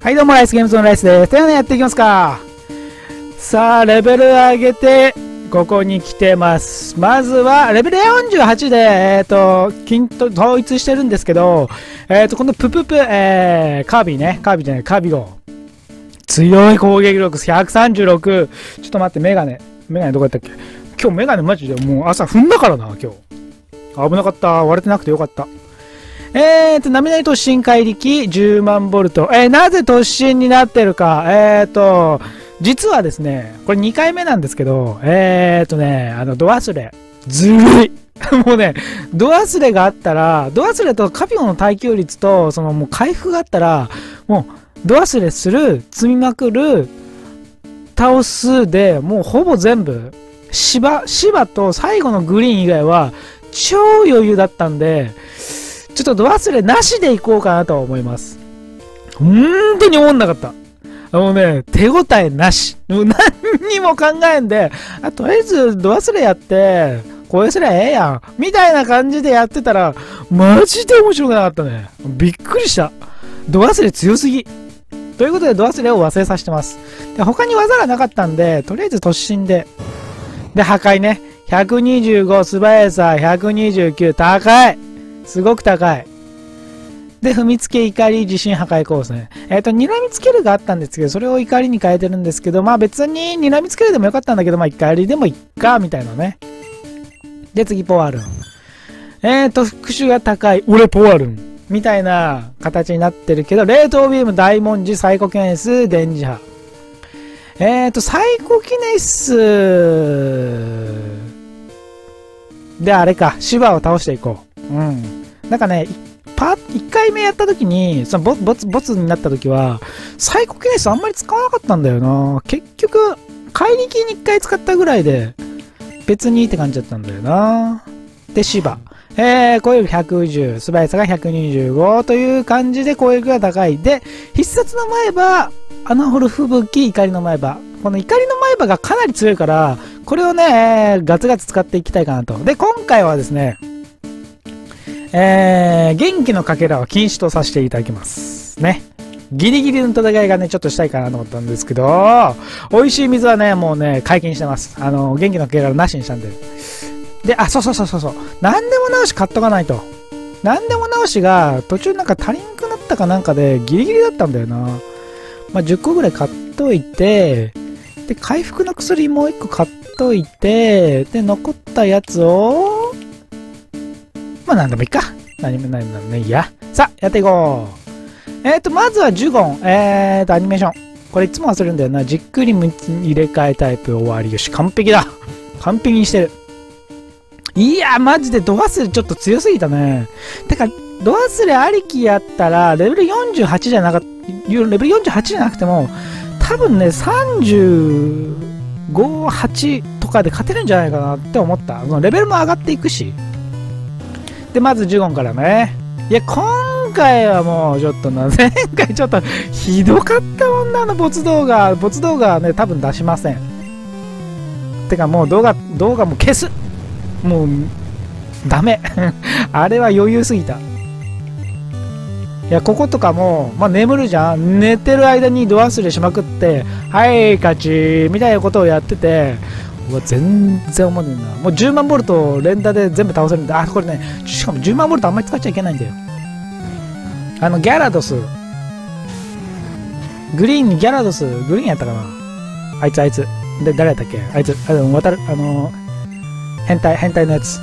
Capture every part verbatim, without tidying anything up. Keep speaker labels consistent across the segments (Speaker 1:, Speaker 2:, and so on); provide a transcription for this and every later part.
Speaker 1: はいどうも、ライスゲームズのライスです。というのでやっていきますか。さあ、レベル上げて、ここに来てます。まずは、レベルよんじゅうはちで、えっと、均等、統一してるんですけど、えっと、このプププ、えー、カービィね。カービィじゃない、カービィ号。強い攻撃力、ひゃくさんじゅうろく。ちょっと待って、メガネ。メガネどこやったっけ？今日メガネマジでもう朝踏んだからな、今日。危なかった。割れてなくてよかった。えーと、波なり突進怪力じゅうまんボルト。えー、なぜ突進になってるか。えーと、実はですね、これにかいめなんですけど、えーとね、あの、ド忘れ。ずるい。もうね、ド忘れがあったら、ド忘れとカピオの耐久率と、そのもう回復があったら、もう、ド忘れする、積みまくる、倒すで、もうほぼ全部、芝、芝と最後のグリーン以外は、超余裕だったんで、ちょっとド忘れなしでいこうかなと思います。本当に思んなかった。もうね、手応えなし。もう何にも考えんで、あとりあえずド忘れやって、これすりゃええやん。みたいな感じでやってたら、マジで面白くなかったね。びっくりした。ド忘れ強すぎ。ということでド忘れを忘れさせてます。で、他に技がなかったんで、とりあえず突進で。で、破壊ね。ひゃくにじゅうご、素早さ、ひゃくにじゅうきゅう、高い。すごく高い。で、踏みつけ、怒り、地震、破壊コースね。えっと、睨みつけるがあったんですけど、それを怒りに変えてるんですけど、まあ別に睨みつけるでもよかったんだけど、まあ怒りでもいっか、みたいなね。で、次、ポワルン。えっと、復讐が高い。俺、ポワルン。みたいな形になってるけど、冷凍ビーム、大文字、サイコキネス、電磁波。えっと、サイコキネスで、あれか、シバを倒していこう。うん。なんかね、パッ、いっかいめやった時に、そのボ、ボツ、ボツになった時は、サイコキネスあんまり使わなかったんだよな。結局、怪力にいっかい使ったぐらいで、別にって感じだったんだよな。で、シバ。えー、攻撃力ひゃくじゅう、素早さがひゃくにじゅうごという感じで攻撃が高い。で、必殺の前歯、穴掘る吹雪、怒りの前歯。この怒りの前歯がかなり強いから、これをね、ガツガツ使っていきたいかなと。で、今回はですね、えー、元気のかけらは禁止とさせていただきます。ね。ギリギリの戦いがね、ちょっとしたいかなと思ったんですけど、美味しい水はね、もうね、解禁してます。あの、元気のかけらなしにしたんで。で、あ、そうそうそうそうそう。何でも直し買っとかないと。何でも直しが途中なんか足りんくなったかなんかでギリギリだったんだよな。まあ、じゅっこぐらい買っといて、で、回復の薬もういっこ買っといて、で、残ったやつを、まあ、なんでもいいか。何もないんだね。いいや。さあ、やっていこう。えっと、まずはジュゴン。えーと、アニメーション。これいつも忘れるんだよな。じっくり入れ替えタイプ終わり。よし、完璧だ。完璧にしてる。いや、マジでド忘れちょっと強すぎたね。てか、ド忘れありきやったら、レベルよんじゅうはちじゃなかった、レベルよんじゅうはちじゃなくても、多分ね、さんじゅうご、はちとかで勝てるんじゃないかなって思った。そのレベルも上がっていくし。で、まずジュゴンからね。いや、今回はもうちょっとな、前回ちょっとひどかったもんな、あの没動画。没動画はね、多分出しません。てかもう動画、動画も消す。もう、ダメ。あれは余裕すぎた。いや、こことかも、まあ、眠るじゃん。寝てる間にド忘れしまくって、はい、勝ちみたいなことをやってて、うわ、全然思わねえな。もうじゅうまんボルト連打で全部倒せるんだ。あ、これね、しかもじゅうまんボルトあんまり使っちゃいけないんだよ。あの、ギャラドス。グリーンにギャラドス、グリーンやったかな。あいつあいつ。で、誰やったっけあいつ、あの、渡る、あの、変態、変態のやつ。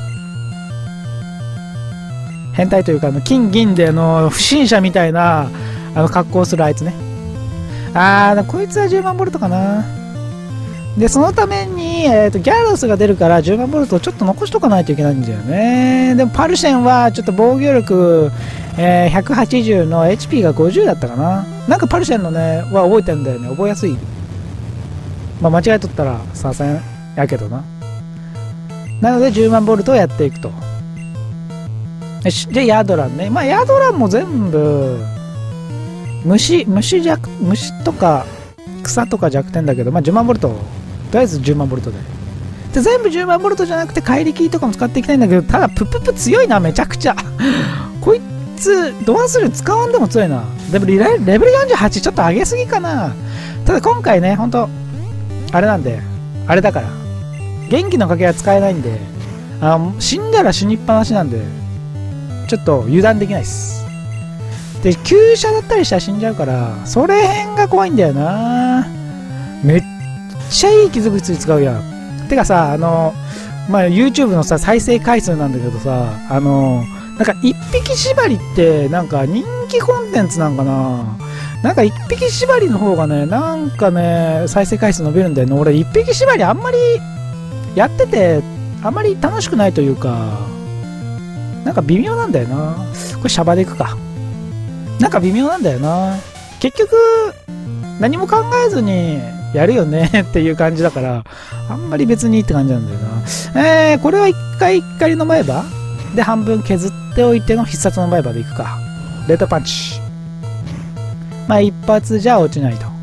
Speaker 1: 変態というか、あの、金銀で、あの、不審者みたいな、あの、格好をするあいつね。あー、こいつはじゅうまんボルトかな。で、そのために、えっと、ギャラドスが出るからじゅうまんボルトをちょっと残しとかないといけないんだよね。でも、パルシェンは、ちょっと防御力、えー、ひゃくはちじゅうの エイチピー がごじゅうだったかな。なんかパルシェンのね、は覚えてるんだよね。覚えやすい。まあ、間違えとったら、させんやけどな。なのでじゅうまんボルトをやっていくと。よし。で、ヤドランね。まあ、ヤドランも全部、虫、虫弱、虫とか、草とか弱点だけど、まあ、じゅうまんボルト。とりあえずじゅうまんボルトで。で、全部じゅうまんボルトじゃなくて、怪力とかも使っていきたいんだけど、ただ、プププ強いな、めちゃくちゃ。こいつド忘れ使わんでも強いな。でもレベルよんじゅうはちちょっと上げすぎかな。ただ今回ね、ほんとあれなんで、あれだから元気のかけは使えないんで、あ死んだら死にっぱなしなんで、ちょっと油断できないっす。で急車だったりしたら死んじゃうから、それ辺が怖いんだよな。めっちゃいい傷口使うやん。てかさ、あのまあ YouTube のさ再生回数なんだけどさ、あのなんか一匹縛りってなんか人気コンテンツなんかな。なんか一匹縛りの方がね、なんかね再生回数伸びるんだよね。俺一匹縛りあんまりやっててあんまり楽しくないというか、なんか微妙なんだよな。これシャバでいくか。なんか微妙なんだよな。結局何も考えずにやるよねっていう感じだから、あんまり別にって感じなんだよな。えー、これは一回一回の前歯で半分削っておいての必殺の前歯でいくか。レッドパンチ。まあ一発じゃ落ちないと。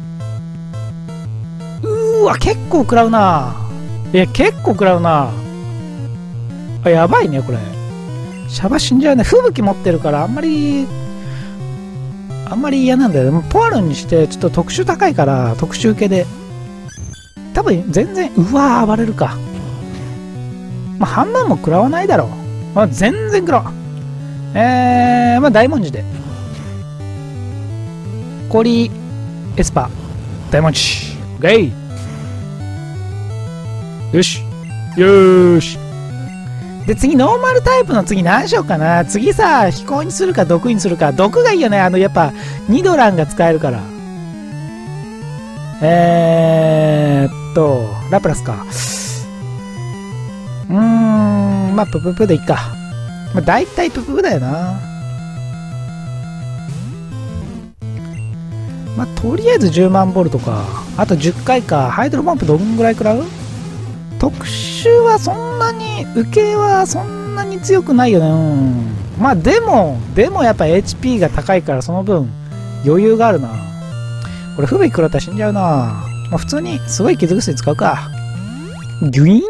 Speaker 1: うーわ、結構食らうな。いや、結構食らうな。あ、やばいねこれ。シャバ死んじゃうね。吹雪持ってるからあんまりあんまり嫌なんだよね。ポアロンにしてちょっと特殊高いから特殊受けで多分全然、うわー暴れるか。まあ半分も食らわないだろう。まあ、全然食らわん。えー、まあ大文字で氷エスパ大文字ゲイ。よしよーし。で次ノーマルタイプの次何しようかな。次さ飛行にするか毒にするか。毒がいいよね。あのやっぱニドランが使えるから。えーっとラプラスか。うーん、まあプププでいっか。まあ大体プププだよな。まあとりあえずじゅうまんボルトか。あとじゅっかいか。ハイドロポンプどんぐらい食らう？特殊はそんなに、受けはそんなに強くないよね。うん、まあでも、でもやっぱ エイチピー が高いからその分余裕があるな。これ吹雪食らったら死んじゃうな。まあ普通にすごい傷薬使うか。ギュイーン。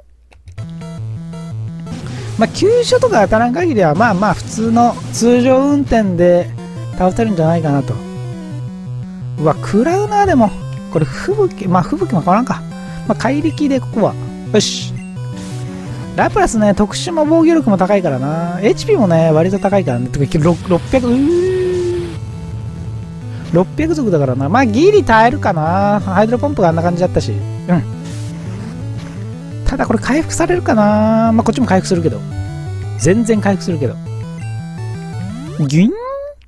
Speaker 1: まあ急所とか当たらん限りはまあまあ普通の通常運転で倒せるんじゃないかなと。うわ、食らうな。でもこれ吹雪、まあ吹雪も変わらんか。まあ怪力でここはよし。ラプラスね、特殊も防御力も高いからな。 エイチピー もね割と高いからね。ろっぴゃく、うーろっぴゃく族だからな。まあギリ耐えるかな。ハイドロポンプがあんな感じだったし。うん。ただこれ回復されるかな。まあこっちも回復するけど、全然回復するけど。ギュイン。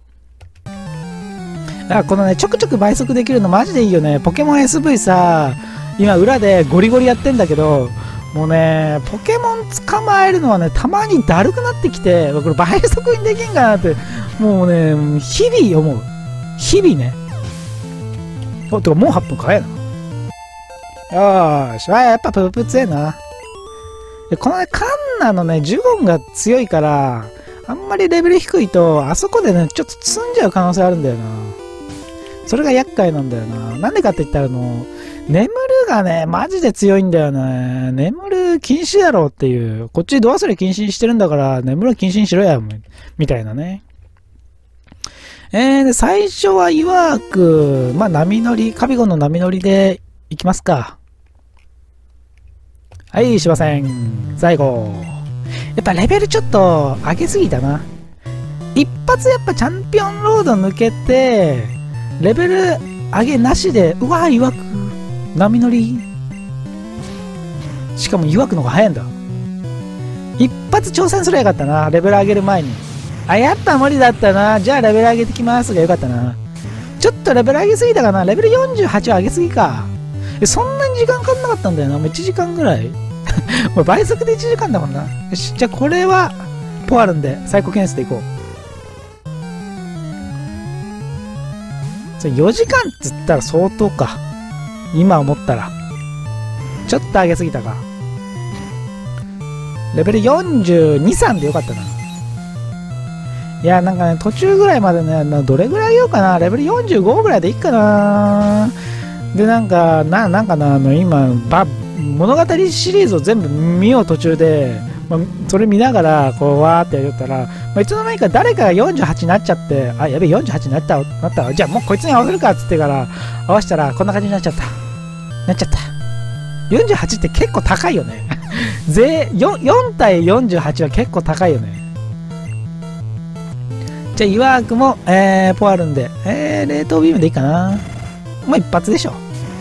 Speaker 1: あ、このねちょくちょく倍速できるのマジでいいよね。ポケモン エスブイ さ、今裏でゴリゴリやってんだけど、もうねポケモン捕まえるのはねたまにだるくなってきて、これ倍速にできんかなってもうね日々思う。日々ね。おてかもうはっぷんかえな。よーし、あ、やっぱプープー強えな。このねカンナのねジュゴンが強いから、あんまりレベル低いとあそこでねちょっと積んじゃう可能性あるんだよな。それが厄介なんだよな。なんでかって言ったら、あの眠るがねマジで強いんだよね。眠る禁止だろうっていう、こっちド忘れ禁止にしてるんだから眠る禁止にしろやみたいなね。えー、で最初は曰くまあ波乗り、カビゴンの波乗りでいきますか。はい、しません。最後やっぱレベルちょっと上げすぎたな。一発やっぱチャンピオンロード抜けてレベル上げなしで、うわー曰く波乗り、しかも曰くのが早いんだ。一発挑戦すればよかったな、レベル上げる前に。あ、やっぱ無理だったな。じゃあレベル上げてきますがよかったな。ちょっとレベル上げすぎたかな。レベルよんじゅうはちは上げすぎか。そんなに時間かかんなかったんだよな。もういちじかんぐらいもう倍速でいちじかんだもんな。よし、じゃあこれはポアルンで最高件数でいこう。それよじかんっつったら相当か。今思ったらちょっと上げすぎたか。レベルよんじゅうに、さんでよかったな。いやなんかね途中ぐらいまでね、どれぐらい上げようかな。レベルよんじゅうごぐらいでいいかな。でなんかななんかな、あの今バ物語シリーズを全部見よう途中で、まあ、それ見ながらこうわーってやったら、まあ、 いつの間にか誰かがよんじゅうはちになっちゃって、あ、やべえ、よんじゅうはちになった、なったわ。じゃあもうこいつに合わせるかっつってから合わせたらこんな感じになっちゃった。なっちゃった。よんじゅうはちって結構高いよね。ぜ 4, 4対よんじゅうはちは結構高いよね。じゃあ、イワークも、えー、ポあるんで、えー、冷凍ビームでいいかな。もう一発でしょ。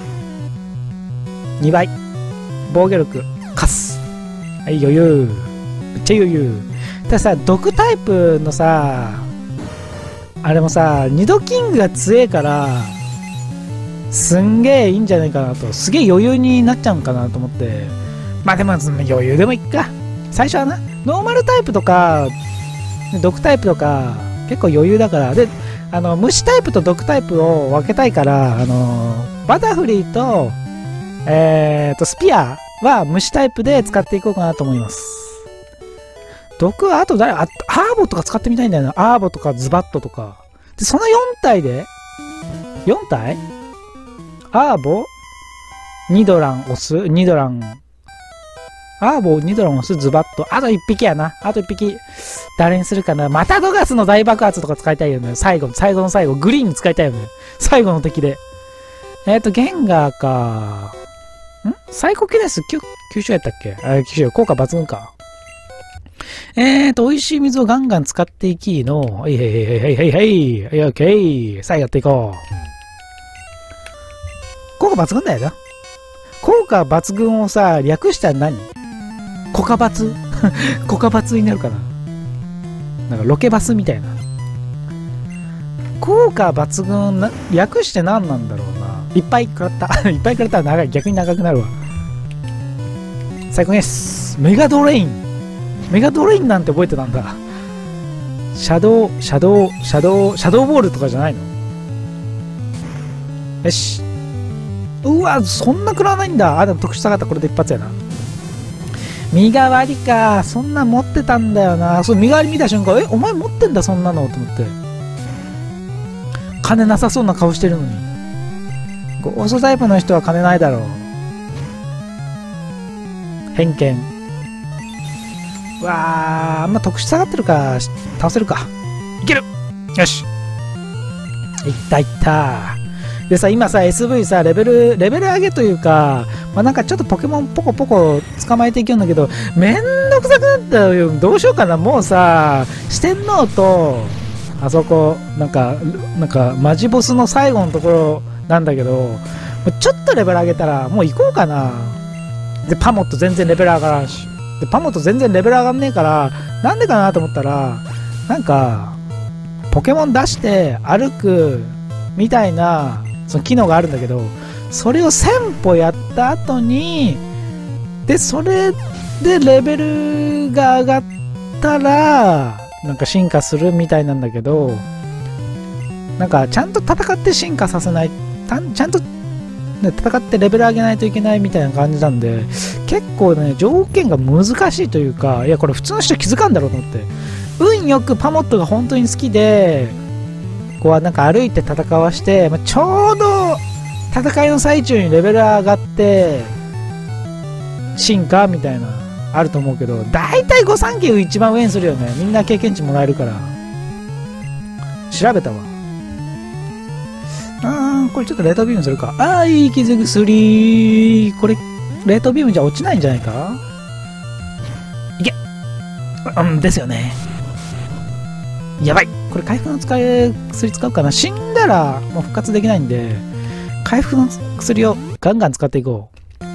Speaker 1: にばい。防御力、カス。はい、余裕。めっちゃ余裕。たださ、毒タイプのさ、あれもさ、二度キングが強えから、すんげえいいんじゃないかなと。すげえ余裕になっちゃうんかなと思って。まあでも、余裕でもいっか。最初はな、ノーマルタイプとか、毒タイプとか、結構余裕だから。で、あの、虫タイプと毒タイプを分けたいから、あの、バタフリーと、えーと、スピアは虫タイプで使っていこうかなと思います。毒はあと誰、あ、アーボとか使ってみたいんだよな。アーボとかズバットとか。で、そのよん体で ?よん 体アーボニドラン押すニドラン。アーボニドラン押すズバット。あといっぴきやな。あといっぴき。誰にするかな。またドガスの大爆発とか使いたいよね。最後、最後の最後。グリーン使いたいよね。最後の敵で。えっと、ゲンガーか。んサイコキネス吸収やったっけあ、吸収。効果抜群か。えーと、美味しい水をガンガン使っていきの。はいはいはいはいはいはい。はい、オッケー。さあやっていこう。効果抜群だよな。効果抜群をさ、略したら何コカバツコカバツになるかな。なんかロケバスみたいな。効果抜群な、略して何なんだろうな。いっぱい食らった。いっぱい食らったら長い。逆に長くなるわ。最高です。メガドレイン。メガドレインなんて覚えてたんだ。シャドウ、シャドウ、シャドウ、シャドウボールとかじゃないの？よし。うわ、そんな食らわないんだ。あ、でも特殊下がった。これで一発やな。身代わりか。そんな持ってたんだよな。そう、身代わり見た瞬間、え、お前持ってんだ、そんなのと思って。金なさそうな顔してるのに。ゴーストタイプの人は金ないだろう。偏見。うわー、あんま特殊下がってるか。倒せるか。いける。よし。いったいった。でさ、今さ、エスブイ さ、レベル、レベル上げというか、まあ、なんかちょっとポケモンポコポコ捕まえていけるんだけど、めんどくさくなったよ。どうしようかな。もうさ、四天王と、あそこ、なんか、なんか、マジボスの最後のところなんだけど、ちょっとレベル上げたら、もう行こうかな。で、パモット全然レベル上がらんし。で、パモット全然レベル上がんねえから、なんでかなと思ったら、なんか、ポケモン出して歩くみたいな、その機能があるんだけど、それをせん歩やった後に、で、それでレベルが上がったら、なんか進化するみたいなんだけど、なんかちゃんと戦って進化させない、ちゃんと、ね、戦ってレベル上げないといけないみたいな感じなんで、結構ね、条件が難しいというか、いや、これ普通の人気づかんだろうと思って。運よくパモットが本当に好きで、こうなんか歩いて戦わして、まあ、ちょうど戦いの最中にレベル上がって進化みたいなあると思うけど、だいたい御三家を一番上にするよね。みんな経験値もらえるから調べたわ。あー、これちょっと冷凍ビームするか。あー、いい傷薬。これ冷凍ビームじゃ落ちないんじゃないか。いけ。うんですよね。やばい。これ回復の使い薬使うかな。死んだらもう復活できないんで、回復の薬をガンガン使っていこ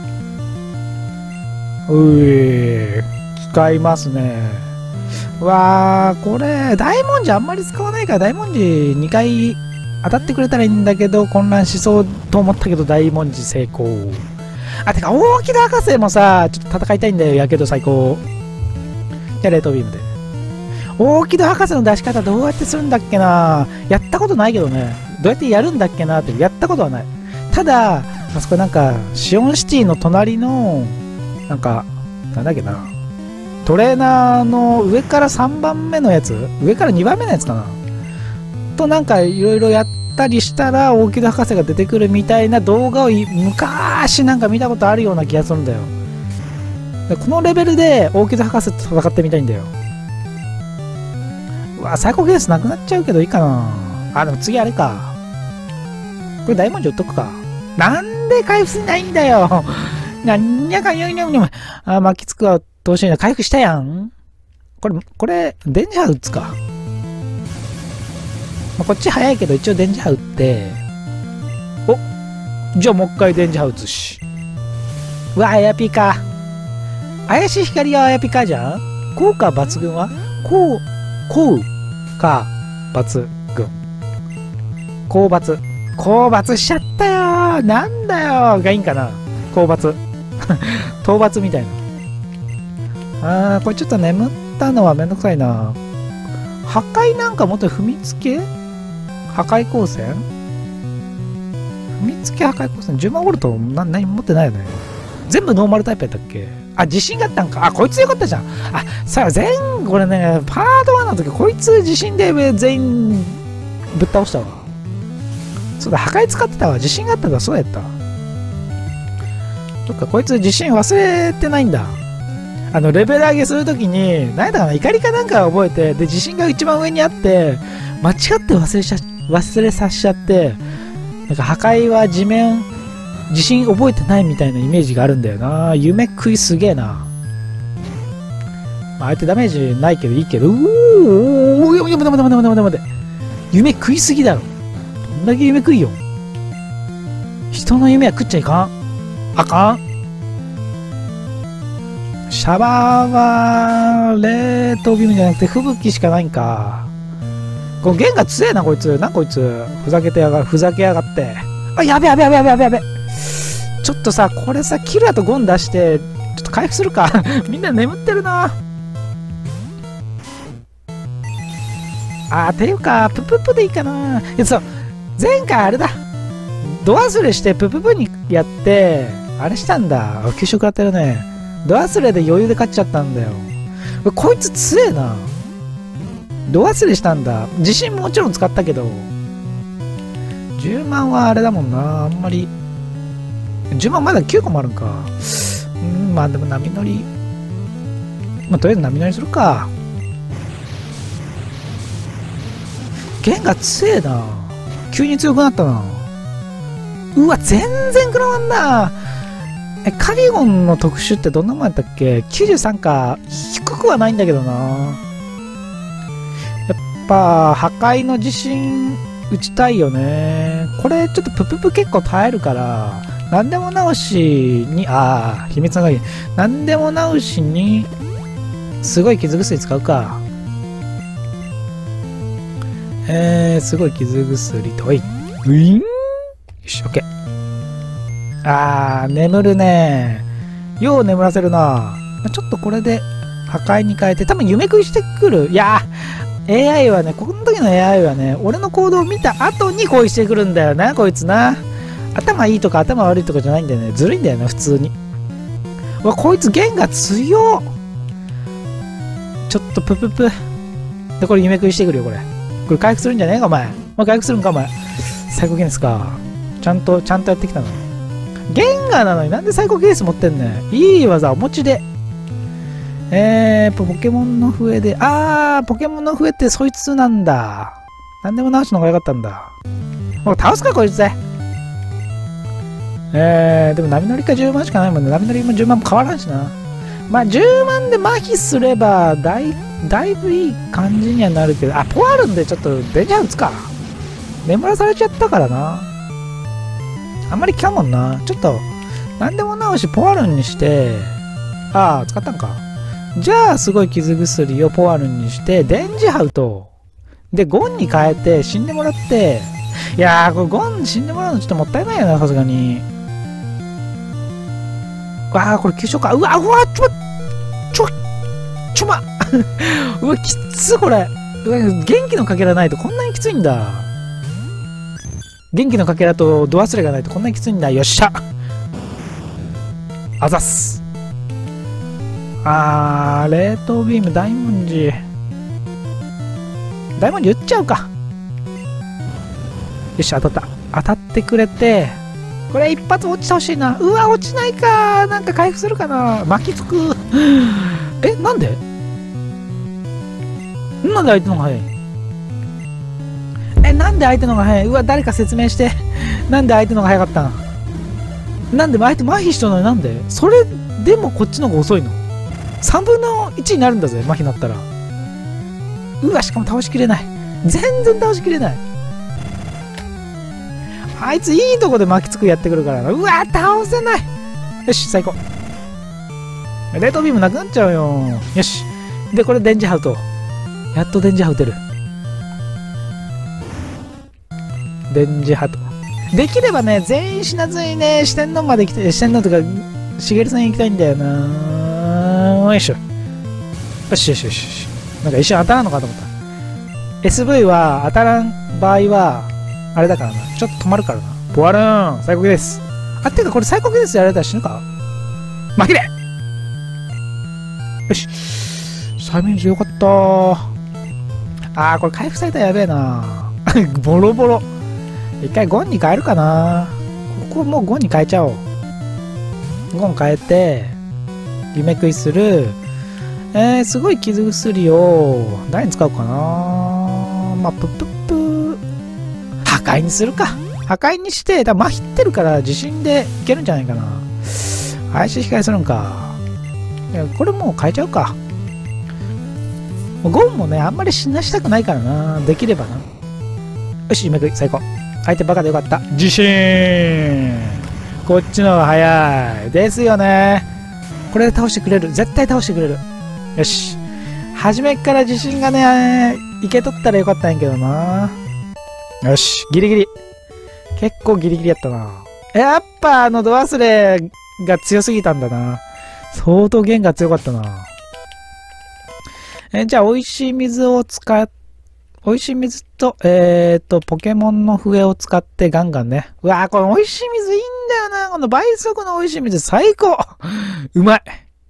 Speaker 1: う。うい、使いますね。わー、これ大文字あんまり使わないから、大文字にかい当たってくれたらいいんだけど、混乱しそうと思ったけど大文字成功。あ、てか大木戸博士もさ、ちょっと戦いたいんだよ。やけど最高。じゃあ冷凍ビームで。大木戸博士の出し方どうやってするんだっけな。やったことないけどね。どうやってやるんだっけなってやったことはない。ただ、あそこなんか、シオンシティの隣の、なんか、なんだっけな。トレーナーの上からさんばんめのやつ、上からにばんめのやつかな。となんかいろいろやったりしたら大木戸博士が出てくるみたいな動画を昔なんか見たことあるような気がするんだよ。でこのレベルで大木戸博士と戦ってみたいんだよ。 うわ、最高ケースなくなっちゃうけどいいかな。あ、でも次あれか。これ大文字売っとくか。なんで回復しないんだよ。なんやかんやにゃにゃにゃ。あ、巻きつくわ、どうしような。回復したやん。これ、これ、電磁波打つか。まあ、こっち早いけど、一応電磁波打って。お、じゃあもう一回電磁波打つし。うわ、あやぴか。怪しい光はあやぴかじゃん。効果抜群はこう、こうか、抜群。こう抜。こう抜しちゃったよー。なんだよがいいんかな。こう抜。討伐みたいな。あー、これちょっと眠ったのはめんどくさいな。破壊なんかもっと踏みつけ破壊光線踏みつけ破壊光線じゅうまんボルトな何持ってないよね。全部ノーマルタイプやったっけ。あ、地震があったんか。あ、こいつよかったじゃん。あ、さあ、全、これね、パートワンの時、こいつ地震で全員ぶっ倒したわ。そうだ、破壊使ってたわ。地震があったからそうやった。そっか、こいつ地震忘れてないんだ。あの、レベル上げするときに、何だかな、怒りかなんか覚えて、で、地震が一番上にあって、間違って忘れしゃ、忘れさせちゃって、なんか破壊は地面、地震覚えてないみたいなイメージがあるんだよな。夢食いすげえな。まあ、相手ダメージないけどいいけど、うーおー、やめて待て待て待て待て待て。夢食いすぎだろ。どんだけ夢食いよ。人の夢は食っちゃいかん。あかん。シャバーは、冷凍ビームじゃなくて吹雪しかないんか。この弦が強えな、こいつ。なこいつ。ふざけてやが、ふざけやがって。あ、やべやべやべやべやべやべ。ちょっとさ、これさ、キラーとゴン出して、ちょっと回復するか。みんな眠ってるな。あー、ていうか、プププでいいかな。いや、そう、前回あれだ。ド忘れしてプププにやって、あれしたんだ。給食やってるね。ド忘れで余裕で勝っちゃったんだよ。こいつ強えな。ド忘れしたんだ。自信もちろん使ったけど、じゅうまんはあれだもんな。あんまり。じゅうまんまだきゅうこもあるんか。うん、まあでも波乗り。まあとりあえず波乗りするか。弦が強えな。急に強くなったな。うわ、全然食らわんな。え、カリゴンの特殊ってどんなもんやったっけ ?きゅうじゅうさん か。低くはないんだけどな。やっぱ、破壊の地震打ちたいよね。これちょっとプププ結構耐えるから、なんでも直しに、ああ、秘密の鍵。なんでも直しに、すごい傷薬使うか。えー、すごい傷薬と、おい。ウィンよし、オッケー。あー、眠るね。よう眠らせるな。ちょっとこれで破壊に変えて、多分夢食いしてくる。いやー、エーアイ はね、この時の エーアイ はね、俺の行動を見た後に恋してくるんだよな、こいつな。頭いいとか頭悪いとかじゃないんだよね。ずるいんだよな、普通に。うわ、こいつ弦が強っ。ちょっとプププ。で、これ夢食いしてくるよ、これ。これ回復するんじゃねえか、お前。お前回復するんか、お前。最高ケースか。ちゃんと、ちゃんとやってきたの。ゲンガーなのになんで最高ケース持ってんねん。いい技お持ちで。えー、ポケモンの笛で、あー、ポケモンの笛ってそいつなんだ。なんでも直しの方が良かったんだ。もう倒すか、こいつで。えー、でも波乗りかじゅうまんしかないもんね。波乗りもじゅうまんも変わらんしな。まあじゅうまんで麻痺すればだい、だいぶいい感じにはなるけど、あ、ポアルンでちょっと電車打つか。眠らされちゃったからな。あんまり効かんもんな。ちょっと、なんでも直しポアルンにして、ああ、使ったんか。じゃあ、すごい傷薬をポアルンにして、電磁波打とう。で、ゴンに変えて死んでもらって、いやー、これゴン死んでもらうのちょっともったいないよな、さすがに。わあ、これ急所か。うわ、うわ、ちょま、ちょ、ちょま。うわ、きつこれ。うわ、元気のかけらないとこんなにきついんだ。元気のかけらとド忘れがないとこんなにきついんだ。よっしゃ。あざっす。あー、冷凍ビーム大文字。大文字打っちゃうか。よし、当たった。当たってくれて、これ一発落ちてほしいな。うわ、落ちないか。なんか回復するかな。巻きつく。え、なんでなんで相手の方が早いえ、なんで相手の方が早い。うわ、誰か説明して。なんで相手の方が早かったん。なんで相手麻痺しとるのになんでそれでもこっちの方が遅いの。さんぶんのいちになるんだぜ、麻痺になったら。うわ、しかも倒しきれない。全然倒しきれない。あいついいとこで巻きつくやってくるからな。うわ、倒せない。よし、最高。レートビームなくなっちゃうよ。よし。で、これ電磁波打とう。やっと電磁波打てる。電磁波と。できればね、全員死なずにね、四天王まで来て、四天王とか、しげるさん行きたいんだよな。よいしょ。よしよしよしよし。なんか一瞬当たらんのかと思った。エスブイ は当たらん場合は、あれだからな。ちょっと止まるからな。ポワルーン最高です。あ、っていうかこれ最高ですやられたら死ぬか。負けれ。よし。催眠術よかったー。あー、これ回復されたらやべえな。ボロボロ。一回ゴンに変えるかな。ここもうゴンに変えちゃおう。ゴン変えて、夢食いする。えー、すごい傷薬を、何に使うかな。まあ、プップップ。破壊にするか。破壊にして、だから麻痺ってるから地震でいけるんじゃないかな。廃止控えするんか。いや、これもう変えちゃうか。ゴンもね、あんまり死なしたくないからな。できればな。よし、夢食い、最高。相手バカでよかった。地震こっちの方が早い。ですよね。これで倒してくれる。絶対倒してくれる。よし。初めっから地震がね、いけとったらよかったんやけどな。よし。ギリギリ。結構ギリギリやったな。やっぱあのド忘れが強すぎたんだな。相当弦が強かったな。え、じゃあ、美味しい水を使って、美味しい水と、えーと、ポケモンの笛を使ってガンガンね。うわー、この美味しい水いいんだよな。この倍速の美味しい水最高うまい。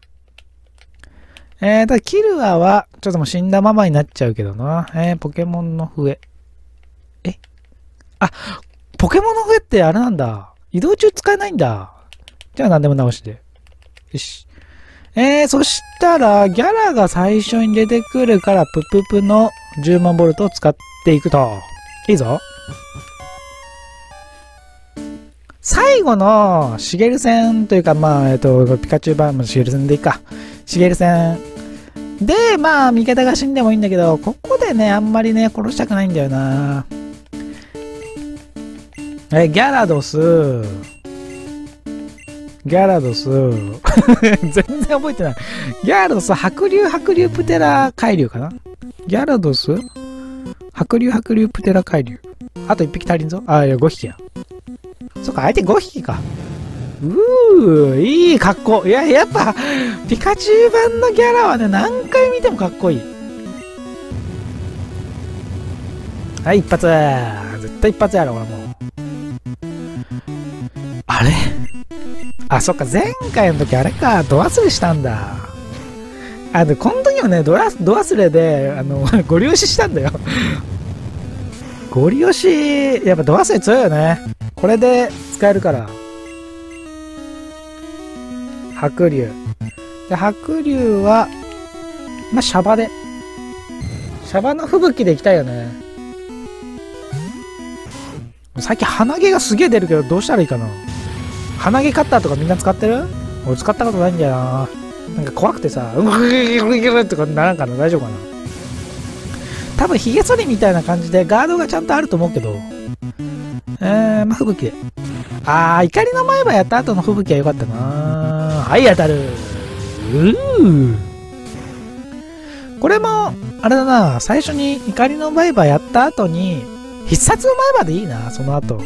Speaker 1: えーと、キルアは、ちょっともう死んだままになっちゃうけどな。えー、ポケモンの笛。えあ、ポケモンの笛ってあれなんだ。移動中使えないんだ。じゃあ何でも直して。よし。えー、そしたら、ギャラが最初に出てくるから、プププのじゅうまんボルトを使っていくと。いいぞ。最後の、シゲル戦というか、まあ、えっと、ピカチュウ版のシゲル戦でいいか。シゲル戦。で、まあ、味方が死んでもいいんだけど、ここでね、あんまりね、殺したくないんだよな。え、ギャラドス。ギャラドス。全然覚えてない。ギャラドス、白竜白竜プテラ海竜かな。ギャラドス白竜白竜プテラ海竜。あといっぴき足りんぞ。あ、いや、ごひきや。そっか、相手ごひきか。うー、いい格好。いや、やっぱ、ピカチュウ版のギャラはね、何回見てもかっこいい。はい、一発。絶対一発やろ、俺もう。あれあ、そっか、前回の時あれか、ド忘れしたんだ。あ、で、この時もね、ドラド忘れで、あの、ゴリ押ししたんだよ。ゴリ押し、やっぱド忘れ強いよね。これで使えるから。白竜。で、白竜は、まあ、シャバで。シャバの吹雪でいきたいよね。最近鼻毛がすげえ出るけど、どうしたらいいかな。鼻毛カッターとかみんな使ってる？俺使ったことないんだよな。なんか怖くてさ、うぐぐぐぐぐとかならんかな。大丈夫かな。多分ヒゲ剃りみたいな感じでガードがちゃんとあると思うけど。えー、まあ、吹雪で。あー、怒りの前歯やった後の吹雪は良かったな。はい、当たる。うー。これも、あれだな。最初に怒りの前歯やった後に、必殺の前歯でいいな、その後。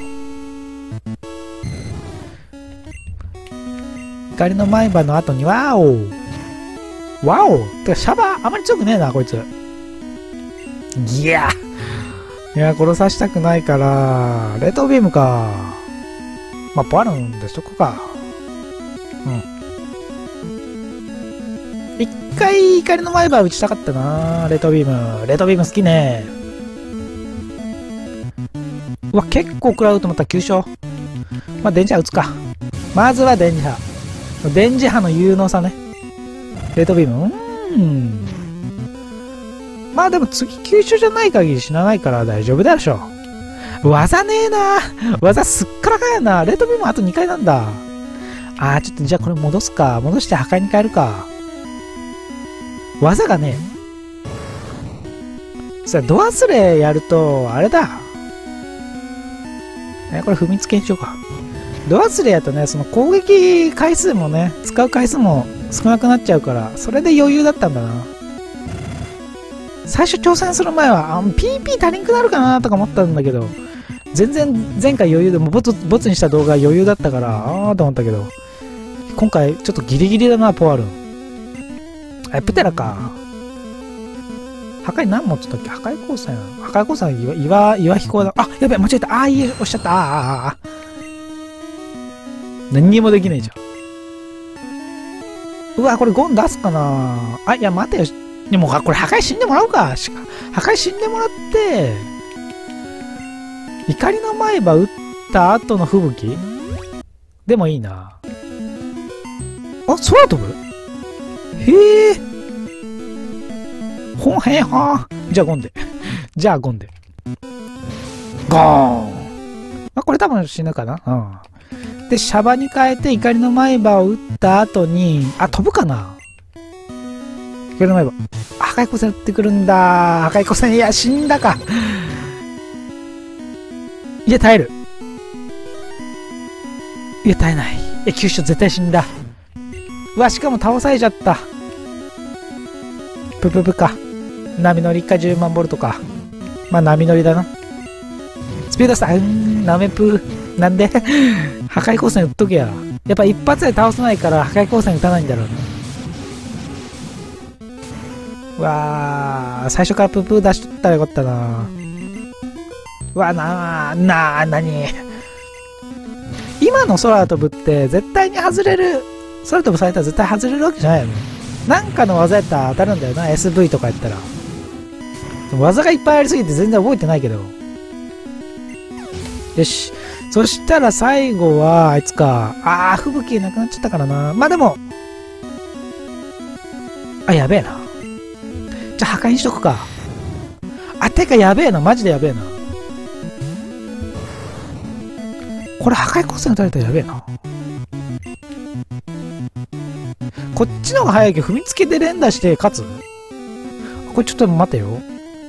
Speaker 1: 怒りの前歯の後に、ワーオワオてか、シャバあまり強くねえな、こいつ。ギャーいや、殺させたくないから、レッドビームか。まあ、ポアルンでしとこか。うん。一回怒りの前歯打ちたかったな、レッドビーム。レッドビーム好きね。うわ、結構食らうと思ったら急所。まあ、電磁波打つか。まずは電磁波。電磁波の有能さね。レートビーム。うーん。まあでも次急所じゃない限り死なないから大丈夫だでしょ。 技ねえな。技すっからかやな。レッドビームあとにかいなんだ。あー、ちょっとじゃあこれ戻すか。戻して破壊に変えるか。技がねえ。さあ、ドアスレやると、あれだ。え、これ踏みつけにしようか。ドアスレやとね、その攻撃回数もね、使う回数も少なくなっちゃうから、それで余裕だったんだな。最初挑戦する前は、あ、ピーピー 足りんくなるかなとか思ったんだけど、全然前回余裕でもボツ、ボツにした動画余裕だったから、あーと思ったけど、今回ちょっとギリギリだな、ポワルン。え、プテラか。破壊何持ってたっけ？破壊光線。破壊光線は岩、岩、岩飛行だ。あ、やべえ、間違えた。あー、いい、押しちゃった。あーあー、あー。何にもできねえじゃん。うわ、これゴン出すかな。あ、いや、待てよ。でも、これ破壊死んでもらうか。破壊死んでもらって、怒りの前歯打った後の吹雪でもいいな。あ、空飛ぶ？へえ。ほんへんはー。じゃあゴンで。じゃあゴンで。ゴーン。あ、これ多分死ぬかな。うん。で、シャバに変えて怒りの前歯を打った後に、あ、飛ぶかな？怒りの前歯。破壊光線打ってくるんだ。破壊光線、いや、死んだか。いや、耐える。いや、耐えない。いや、急所絶対死んだ。うわ、しかも倒されちゃった。プププか。波乗りかじゅうまんボルトか。まあ、波乗りだな。スピードスター、うーん、ナメプー。なんで破壊光線打っとけや。やっぱ一発で倒せないから破壊光線打たないんだろうな。うわー、最初からププー出しとったらよかったな。うわ、なー、なー、なに今の空飛ぶって絶対に外れる。空飛ぶされたら絶対外れるわけじゃないよね。なんかの技やったら当たるんだよな。エスブイ とかやったら。でも技がいっぱいありすぎて全然覚えてないけど。よし。そしたら最後は、あいつか。あー、吹雪なくなっちゃったからな。まあでも。あ、やべえな。じゃあ破壊にしとくか。あ、てかやべえな。マジでやべえな。これ破壊光線打たれたらやべえな。こっちの方が早いけど踏みつけで連打して勝つ？これちょっと待てよ。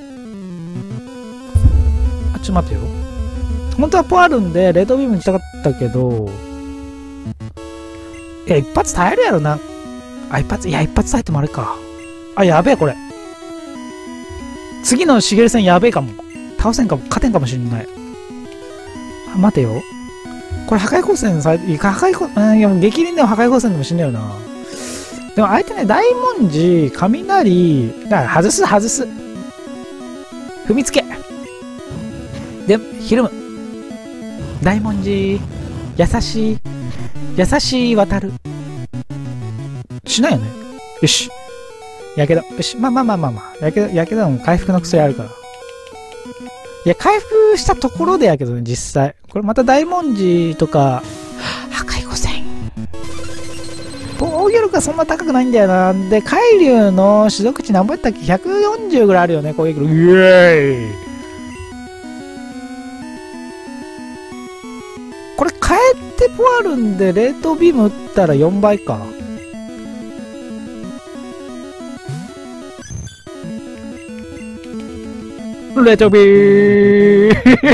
Speaker 1: あ、ちょっと待てよ。本当はポワルンでレッドビームにしたかったけど、いや、一発耐えるやろな。あ、一発、いや、一発耐えてもあれか。あ、やべえ、これ。次のしげる戦やべえかも。倒せんかも、勝てんかもしんない。あ、待てよ。これ破壊光線されて、破壊光、うん、いや、激鱗でも破壊光線でも死んだよな。でも相手ね、大文字、雷、だから外す、外す。踏みつけ。で、ひるむ。大文字、優しい、優しい渡る。しないよね。よし。やけど。よし。まあまあまあまあまあ。やけど、やけども回復の薬あるから。いや、回復したところでやけどね、実際。これまた大文字とか、破壊光線。防御力がそんな高くないんだよな。で、海竜の種族値何ぼやったっけ ?ひゃくよんじゅうぐらいあるよね、攻撃力。イエーイ。これ、帰ってポワルンで冷凍ビーム打ったらよんばいか。レトビー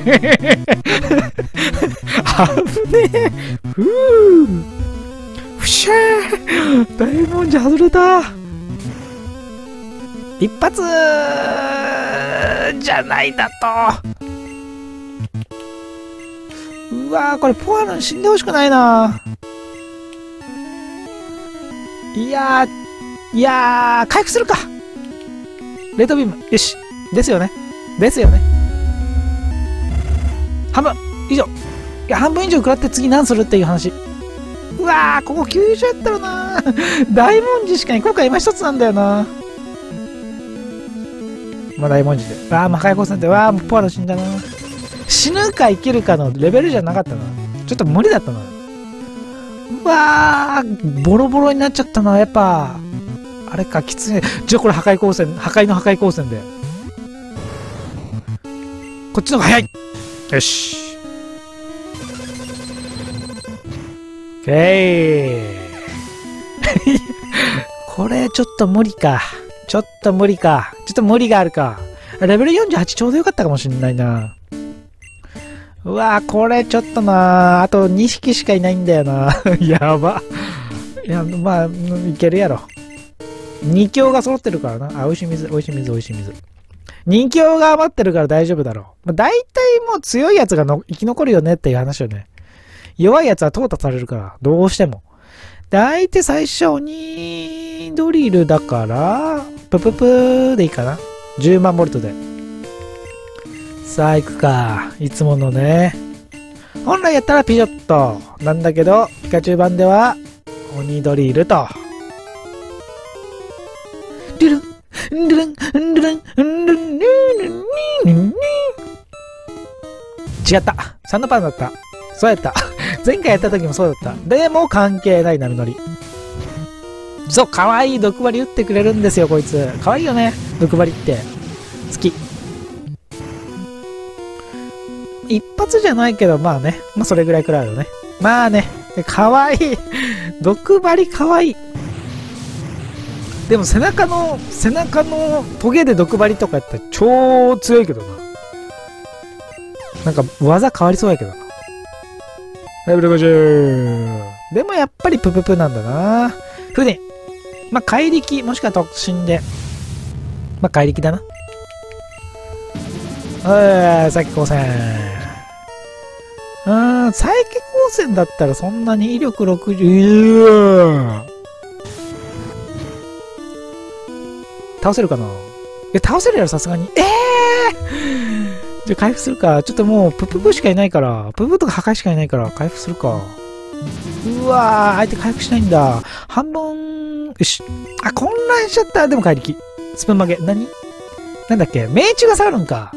Speaker 1: 危ねえ。ふぅふしゃー大文字外れた。一発じゃないだと。うわー、これポワルン死んでほしくないな。いやー、いやー、回復するか。レッドビーム、よし。ですよね。ですよね。半分以上。いや、半分以上食らって次何するっていう話。うわー、ここきゅうじゅうやったらな。大文字しかに今回今一つなんだよな。まあ大文字で。わー、魔界光線って、わー、ポワロ死んだな。死ぬか生きるかのレベルじゃなかったな。ちょっと無理だったな。うわー、ボロボロになっちゃったな。やっぱ、あれか、きつい。じゃあこれ破壊光線、破壊の破壊光線で。こっちの方が早い。 よし。オッケー。これちょっと無理か。ちょっと無理か。ちょっと無理があるか。レベルよんじゅうはちちょうどよかったかもしんないな。うわぁ、これちょっとなぁ。あとにひきしかいないんだよな。やば。いや、まあ、いけるやろ。に強が揃ってるからな。あ、美味しい水、美味しい水、美味しい水。に強が余ってるから大丈夫だろう。まあ、大体もう強いやつがの生き残るよねっていう話よね。弱いやつは淘汰されるから、どうしても。大体最初にドリルだから、プププーでいいかな。じゅうまんボルトで。さあ行くか。いつものね。本来やったらピジョットなんだけど、ピカチュウ版では鬼ドリルと。ルルン、ルルン、ルルン、ルルン、ルルン、ルルン。違った。サンドパンだった。そうやった。前回やった時もそうだった。でも関係ない波乗り。そう、かわいい毒針打ってくれるんですよ、こいつ。かわいいよね、毒針って。好き。一発じゃないけど、まあね。まあそれぐらいくらいよね。まあね。かわいい。毒針かわいい。でも背中の、背中のトゲで毒針とかやったら超強いけどな。なんか技変わりそうやけどな。レベルごじゅう。でもやっぱりプププなんだな。船。まあ、怪力、もしくは特進で。まあ、怪力だな。うー、サイキ光線。うーん、サイキ光線だったらそんなに威力ろくじゅう。うー倒せるかな。え、倒せるやろ、さすがに。ええー、じゃあ回復するか。ちょっともう、プププしかいないから。ププとか破壊しかいないから、回復するか。うわー、相手回復しないんだ。半分、よし。あ、混乱しちゃった。でも怪力。スプーン曲げ。何なんだっけ、命中が下がるんか。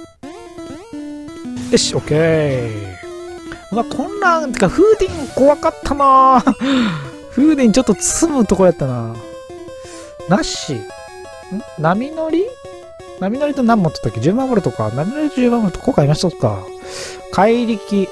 Speaker 1: よし、オッケー。うわ、混乱。てか、フーディン怖かったなー。フーディンちょっと包むとこやったな。なし。ん波乗り波乗りと何持ってたっけ ?じゅうまんボルトか。波乗りとじゅうまんボルト。効果いましたか。怪力。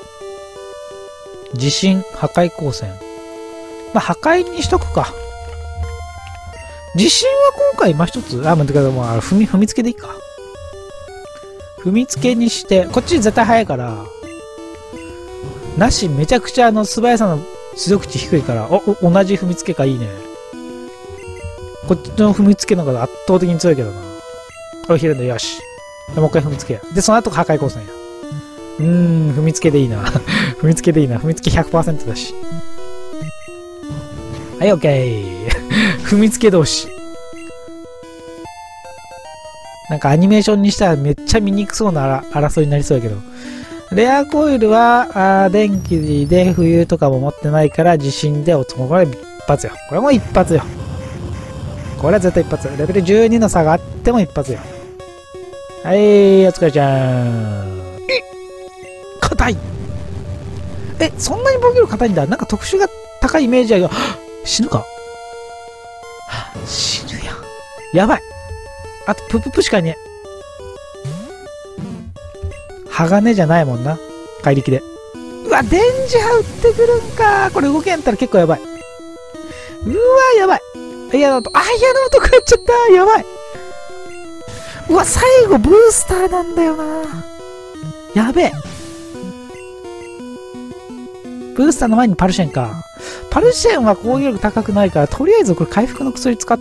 Speaker 1: 地震、破壊光線。まあ、破壊にしとくか。地震は今回今一つ。あ、待ってください。もう、踏み、踏みつけでいいか。踏みつけにして、こっち絶対早いから。なし、めちゃくちゃあの、素早さの出力値低いから。お、お同じ踏みつけかいいね。こっちの踏みつけの方が圧倒的に強いけどな。これひるんで、よし。もう一回踏みつけや。で、その後破壊光線や。うーん、踏みつけでいいな。踏みつけでいいな。踏みつけ ひゃくパーセント だし。はい、オッケー。踏みつけ同士。なんかアニメーションにしたらめっちゃ見にくそうな争いになりそうやけど。レアコイルは、あ電気で冬とかも持ってないから地震でおつもこれ一発よ。これも一発よ。これは絶対一発。レベルじゅうにの差があっても一発よ。はい、お疲れちゃーん。え硬いえ、そんなに防御力硬いんだ。なんか特殊が高いイメージやが、死ぬか死ぬやん。やばい。あと、プププしかいねえ。鋼じゃないもんな。怪力で。うわ、電磁波打ってくるんか。これ動けんやったら結構やばい。うわ、やばい。いや、あ、嫌な音食らっちゃった。やばい。うわ、最後ブースターなんだよな。やべえ。ブースターの前にパルシェンか。パルシェンは攻撃力高くないから、とりあえずこれ回復の薬使って、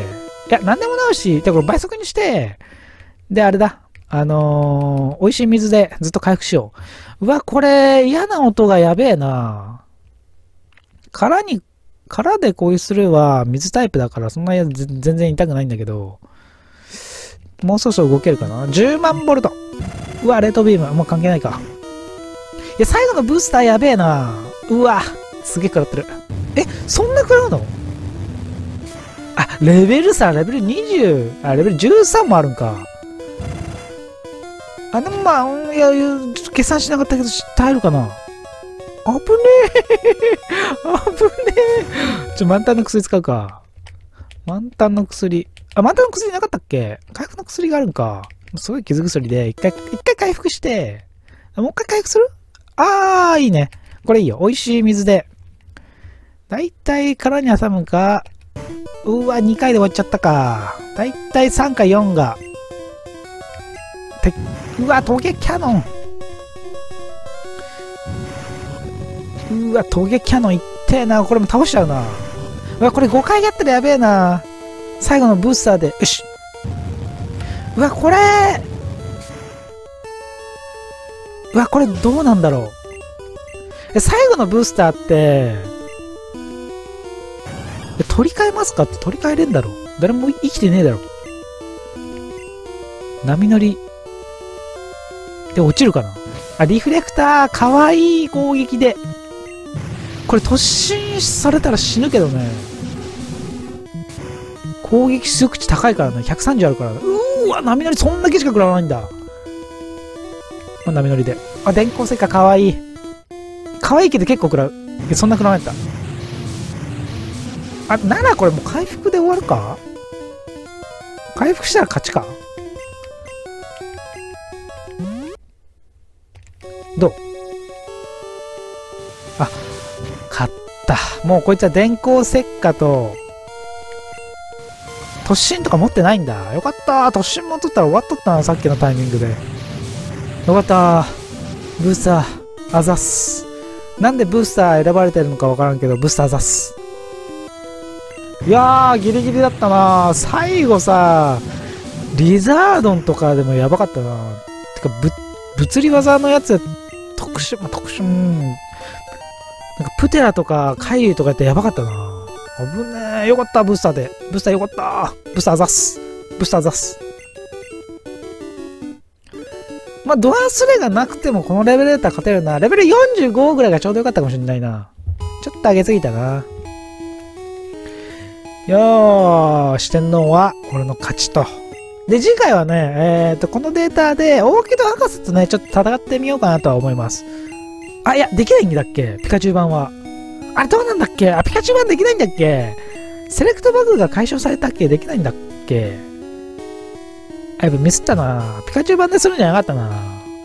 Speaker 1: いや、なんでもないし、で、これ倍速にして、で、あれだ。あのー、美味しい水でずっと回復しよう。うわ、これ、嫌な音がやべえな。殻に、殻で攻撃するは水タイプだから、そんなやつ全然痛くないんだけど、もうそろそろ動けるかな ?じゅうまんボルト。うわ、レートビーム。もう関係ないか。いや、最後のブースターやべえな。うわ、すげえ食らってる。え、そんな食らうの？あ、レベルさ、レベルにじゅう、あ、レベルじゅうさんもあるんか。あ、でもまあ、いや、いやちょっと計算しなかったけど、耐えるかな。危ねえ危ねえちょ、満タンの薬使うか。満タンの薬。あ、満タンの薬なかったっけ？回復の薬があるんか。すごい傷薬で、一回、一回回復して、 もう一回回復する？あー、いいね。これいいよ。美味しい水で。だいたい殻に挟むか。うわ、にかいで終わっちゃったか。だいたいさんかよんが。て、うわ、トゲキャノン。うわ、トゲキャノンいってえな。これも倒しちゃうな。うわ、これごかいやったらやべえな。最後のブースターで。よし。うわ、これ。うわ、これどうなんだろう。え、最後のブースターって、取り替えますかって取り替えれんだろう。誰も生きてねえだろう。波乗り。で、落ちるかなあ、リフレクター、かわいい攻撃で。これ突進されたら死ぬけどね。攻撃数値高いからね。ひゃくさんじゅうあるからね。うーわ、波乗りそんだけしか食らわないんだ。波乗りで。あ、電光石火かわいい。かわいいけど結構食らう。え、そんな食らわないんだ。あ、ならこれもう回復で終わるか？回復したら勝ちか？どう？あ、勝った。もうこいつは電光石火と、突進とか持ってないんだ。よかった。突進持っとったら終わっとったな、さっきのタイミングで。よかった。ブースター、あざっす。なんでブースター選ばれてるのかわからんけど、ブースターあざっす。いやー、ギリギリだったな。最後さ、リザードンとかでもやばかったな。てか、ぶ、物理技のやつ、特殊、まあ、特殊、うん。なんか、プテラとか、カイリュウとかやってやばかったな。危ねえ。よかった、ブースターで。ブースターよかった。ブースターあざっす。ブースターあざっす。まあ、ドアスレがなくてもこのレベルだったら勝てるな。レベルよんじゅうごぐらいがちょうどよかったかもしれないな。ちょっと上げすぎたな。よーし、天皇は俺の勝ちと。で、次回はね、えっと、このデータで、オーキッド博士とね、ちょっと戦ってみようかなとは思います。あ、いや、できないんだっけピカチュウ版は。あれ、どうなんだっけあ、ピカチュウ版できないんだっけセレクトバグが解消されたっけできないんだっけあ、やっぱミスったな。ピカチュウ版でするんじゃなかったな。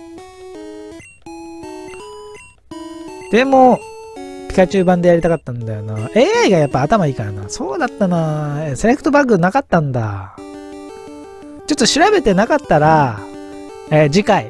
Speaker 1: でも、ピカチュウ版でやりたかったんだよな。エーアイ がやっぱ頭いいからな。そうだったな。セレクトバグなかったんだ。ちょっと調べてなかったら、えー、次回、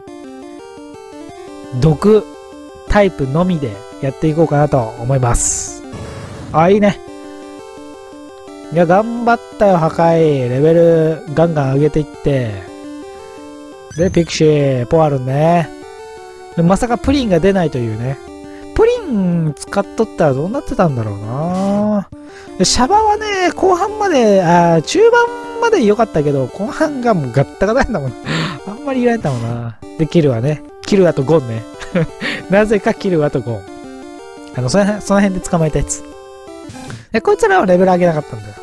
Speaker 1: 毒タイプのみでやっていこうかなと思います。あ、いいね。いや、頑張ったよ、破壊。レベルガンガン上げていって。で、ピクシー、ポアルね。でまさかプリンが出ないというね。プリン使っとったらどうなってたんだろうな。でシャバはね、後半まで、あ中盤まで良かったけど、後半がもうガッタガタやんだもん。あんまりいられたもんな。で、キルはね。キルアとゴンね。なぜかキルアとゴン。あの、その辺、その辺で捕まえたやつ。で、こいつらはレベル上げなかったんだよ。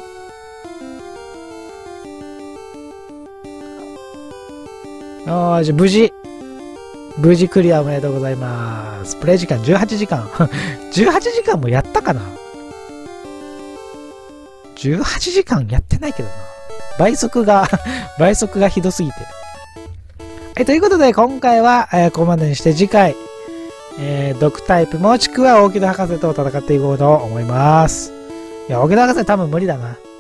Speaker 1: よーし、無事。無事クリアおめでとうございます。プレイ時間じゅうはちじかん。じゅうはちじかんもやったかな ?じゅうはちじかんやってないけどな。倍速が、倍速がひどすぎて。はい、ということで今回は、えー、ここまでにして次回、えー、毒タイプもしくは大木戸博士と戦っていこうと思います。いや、大木戸博士多分無理だな。